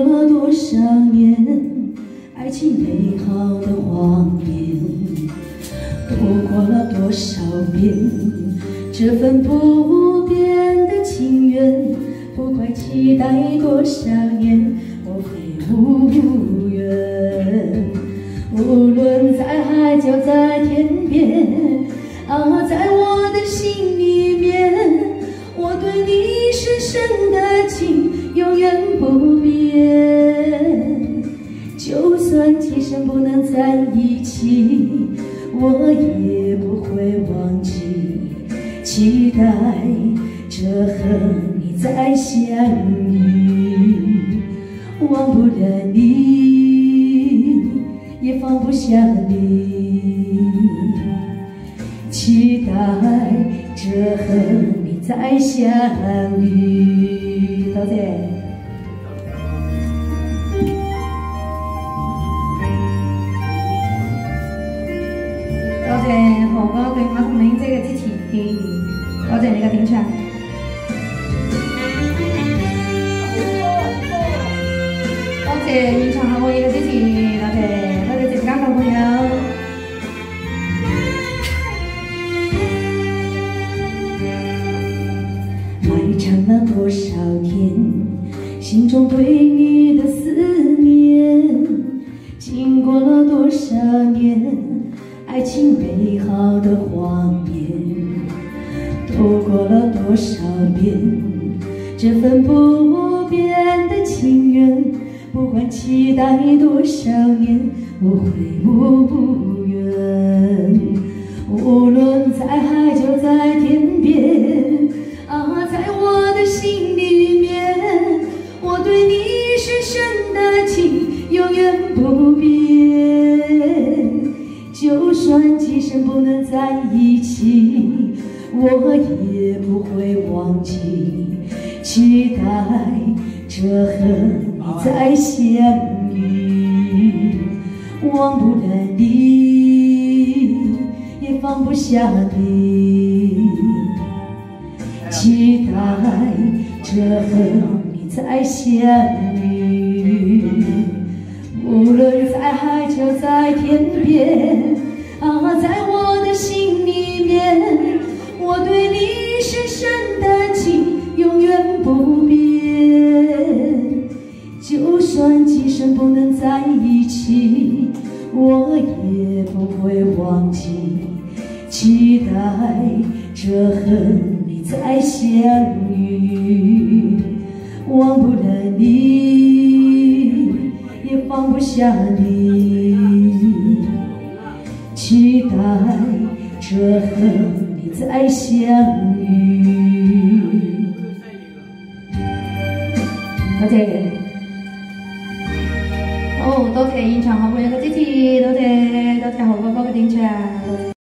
了多少年，爱情美好的谎言，度过了多少遍，这份不变的情缘，不管期待多少年，我会无缘。无论在海角在天边，在我的心里面，我对你深深的情永远不变。就算今生不能在一起，我也不会忘记，期待着和你再相遇。忘不了你，也放不下你，期待着和你再相遇。多谢。多謝何哥對馬同玲姐嘅支持，多謝你嘅點唱。多謝現場後輩嘅支持，多謝直播間嘅朋友。埋藏了多少天，心中對你的思念，經過了多少年，愛情美好的謊言，度過了多少遍，這份不變的情緣，不管期待多少年，我會無緣。無論在海角在天邊，在我的心裡面，我對你深深的情永遠不變。就算今生不能在一起，我也不會忘記，期待着和你再相遇。忘不了你，也放不下你，期待着和你再相遇。無論在海角在天邊，在我的心裡面，我對你深深的情永遠不變。就算今生不能在一起，我也不會忘記，期待着和你再相遇。忘不了你，也放不下你，期待着和你再相遇。多謝，好多謝現場後輩嘅支持，多謝何哥哥嘅點唱。